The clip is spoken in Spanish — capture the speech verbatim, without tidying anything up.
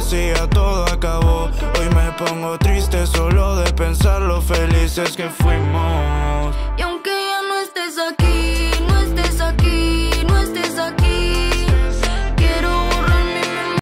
si ya todo acabó. Hoy me pongo triste solo de pensar lo felices que fuimos. Y